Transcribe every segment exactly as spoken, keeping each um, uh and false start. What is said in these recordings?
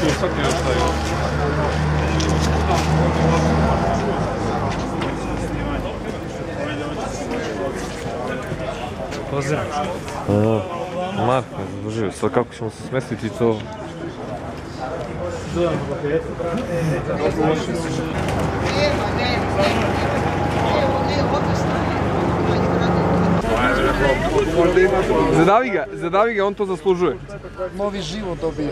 sad ti ostaju. Pozdrav. Marko je zadužio, sad kako ćemo se smestiti to? Zadavi ga, zadavi ga, on to zaslužuje. Novi život dobio.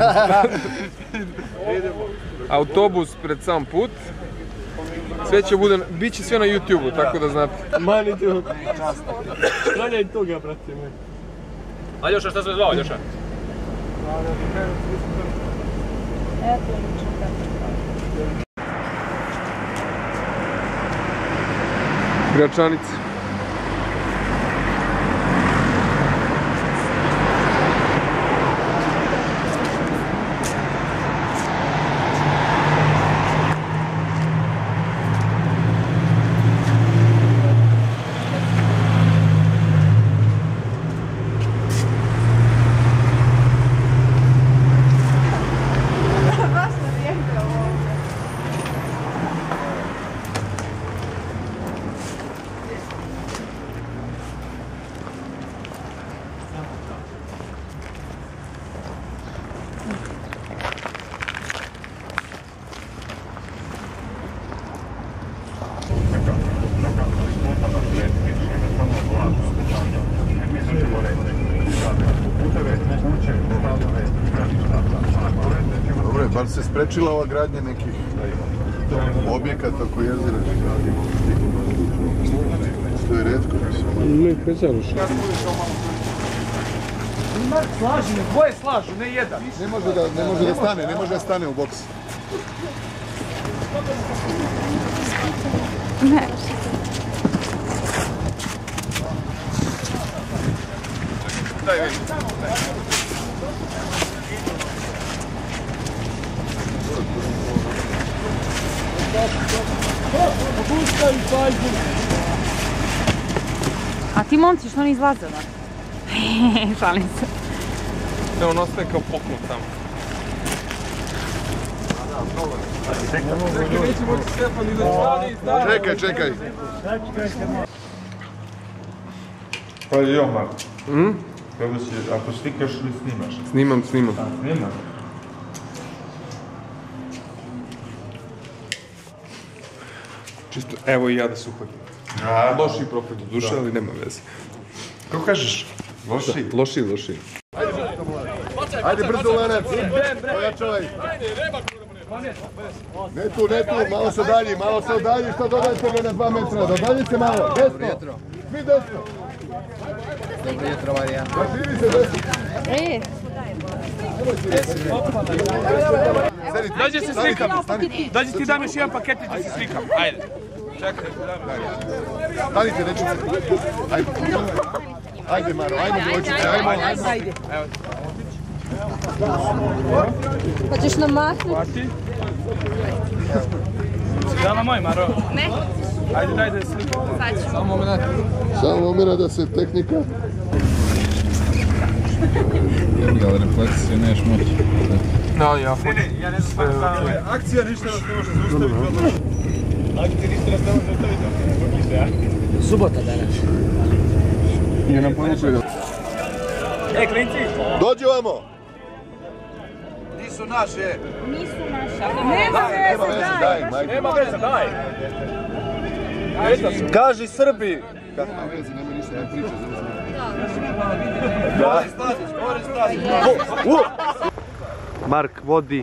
Autobus pred sam put. Sve će bude, bit će sve na YouTube-u, tako da znate. Mani ti ovo. Sklanjaj toga, brate moj. Aljoša, šta se zvao, Aljoša? Gračanice. Dobro je, bar se sprečila ova gradnja nekih objekata koji jezira. Što je redko, mislim. Ne, krećaruš. Mark, slaži me, dvoje slažu, ne jedan. Ne može da, ne može da stane, ne može da stane u boks. Ne. Daj, vidi. A ti momci što ne izlaze da? Šalim se. Evo, on ostaje kao poknut tamo. Čekaj, čekaj. Pa jo, Marko. Mm? Kako si, ako slikaš ili snimaš? Snimam, snimam. A, snimaš? Čisto, evo i ja da se uhvatim. Loši profil do duše, ali nema veze. Kako kažeš? Loši? Loši, loši. Ajde brzo Lenac. Pojačavaj. Ne tu, ne tu, malo se dalji, malo se dalji, što dodajte ga na dva metra, dodalji se malo, desno. Svi desno. Dobro jutro, Marija. Živi se desno. E. Dođi se slikam. Dođi ti dam još jedan paketić da se slikam. Ajde. Čekaj, Stanite, nećete. Ajde. Ajde, Maro, ajmo djevojčice, ajmo. Ajde. Hoćeš nam mahnuti? Hvati. Si dala moj, Maro? Ne. Ajde, daj da slikam. Sad ću. Samo moment. Samo moment da se tehnika. Ali refleksije neš moći. No, ja. Ne, ne, ja ne znam. Akcija ništa nas ne može zaustaviti. Akcija ništa nas ne može zaustaviti. Subota danas. Nije nam ponučuje da... E, klinci! Dođi ovamo! Nisu naše. Nisu naša. Nema Nema veze, veze, daj. daj, majke. Nema veze, daj! Kaži Srbi. Kakva veze, nema ništa da priča, Gori Stasić, gori Stasić. Mark vodi.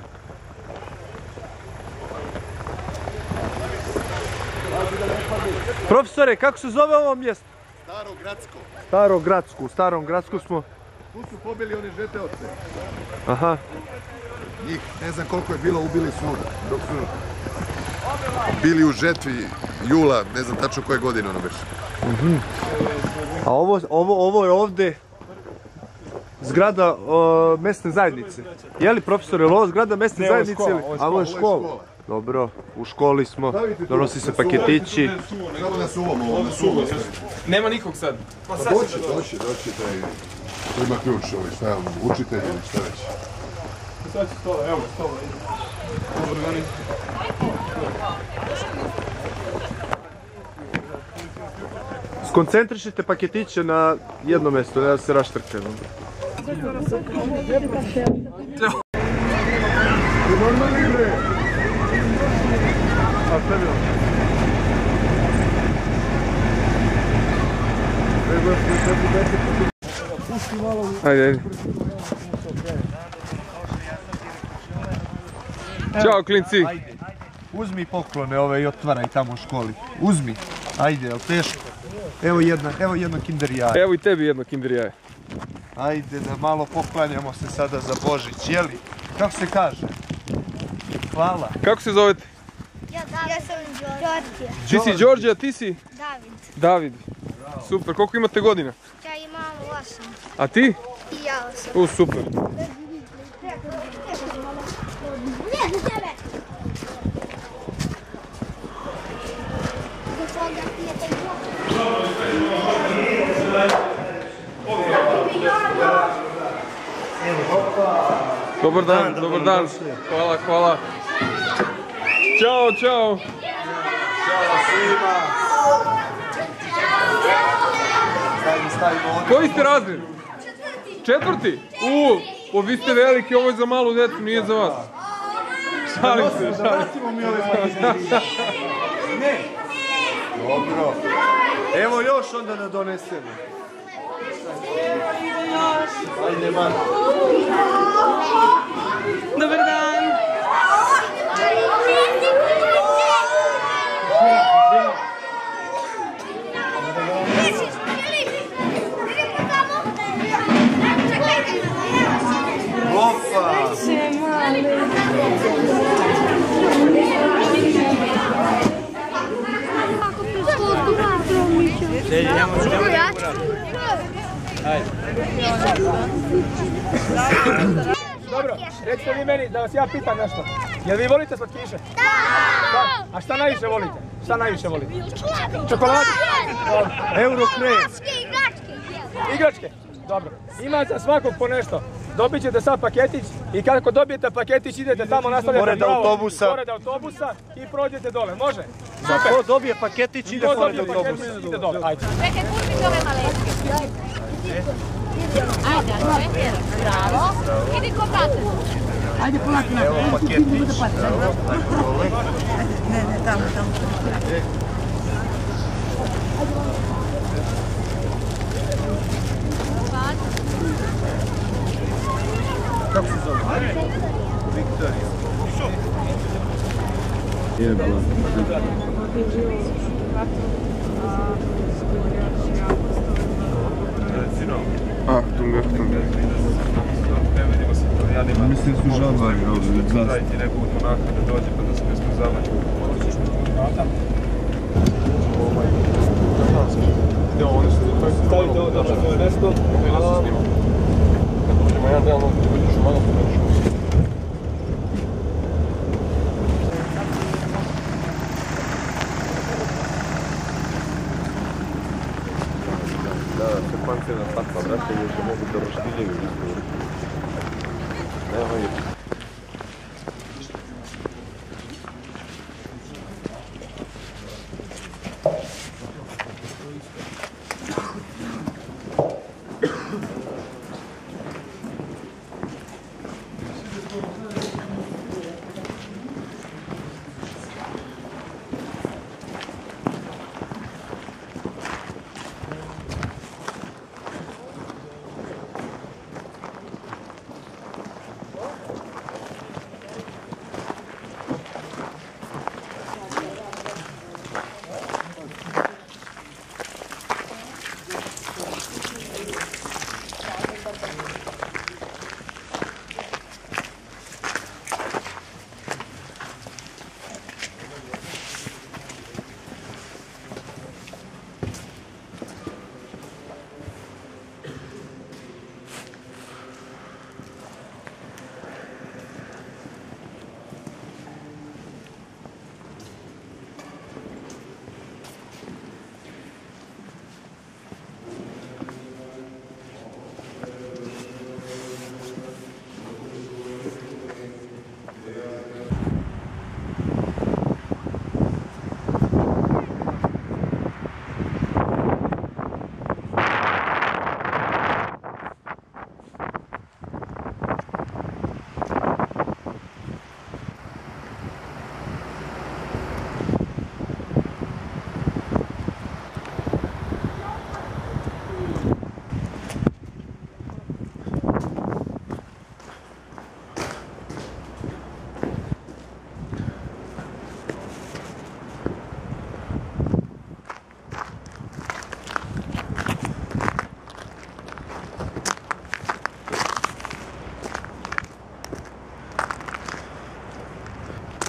Profesore, kako se zove ovo mjesto? Staro gradsko. Staro Gradsku. U Starom Gradsku smo. Tu su pobili oni žeteovce. Aha. Njih, ne znam koliko je bilo, ubili su dok su bili u žetvi jula, ne znam tačno koje godine ono beše. A ovo, ovo, ovo je ovdje zgrada uh, mesne zajednice. Je li profesor, je li ovo zgrada mesne Ne, ovo je zajednice? škola, ili- ovo je A ovo je škola. škola. Dobro, u školi smo, Stavite tu, donosi se na suvo. paketići. Samo na suvom, ovo na suvom. Nema nikog sad. Pa doći, doći, doći taj... To ima ključ, ovaj, šta je, učitelj ili šta već. sad ću stola, evo stola. Skoncentrišite paketiće na jedno mjesto, ne da se raštrkaju. Ajde, ajde. Ćao klinci. Ajde, uzmi poklone ove i otvaraj tamo u školi. Uzmi. Ajde, jel teško? Evo jedna, evo jedno kinder jaje. Evo i tebi jedno kinder jaje. Ajde da malo poklanjamo se sada za Božić, jeli? Kako se kaže? Hvala. Kako se zovete? Ja, ja sam Đorđe. Ti si Đorđe, a ti si? David. David. Super, koliko imate godina? Ja imam osam. A ti? I ja osam. U, super. Ne, za tebe! Dobar dan, dobar dan. Hvala, hvala. Ćao, čao. Ćao svima. Stavimo, stavimo ovdje. Koji ste razred? Četvrti? U, o, vi ste veliki, ovo je za malu djecu, nije za vas. Šalim se, šalim se. Vratimo mi ove paketiće. Ne. Dobro. Evo još onda da donesemo. Ajde, man. Dobar dan. Opa! Dobro, recite vi meni da vas ja pitam nešto. Jel vi volite slatkiše? Da! A šta najviše volite? Šta najviše volite? Čokoladu? Eurokrem. Igračke. Igračke? Dobro. Ima za svakog po nešto. Dobit ćete sad paketić i kako dobijete paketić idete tamo, nastavljate Pored pravo. autobusa. Pored autobusa i prođete dole. Može? Ko dobije paketić ide Ko pored dobije autobusa. paketić ide dole. Ajde. Čekaj, pusti ove maletke. Ajde, ajde. Bravo. Idi ko brate. Ajde polako na. Evo paketić. Ne, ne, tamo, tamo. Kako se zove? Viktorija. Jebala. Achtung, Achtung. Ne vidimo se Italijanima. Mislim su žabari ovdje. Staviti neku onako da dođe pa da se ne smrzavaju. Ne, oni su stavite ovo dobro svoje mesto. Uđemo jedan dan, ovdje vidiš malo poveću. Da, se pancirna takva, brate, još da mogu da roštiljaju izbori. Evo je.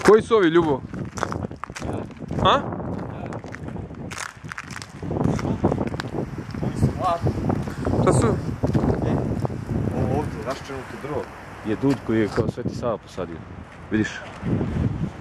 Koji su ovi, Ljubo? A? Šta su? Ovo ovdje, raščenuto drvo, je dud koji je kao Sveti Sava posadio. Vidiš?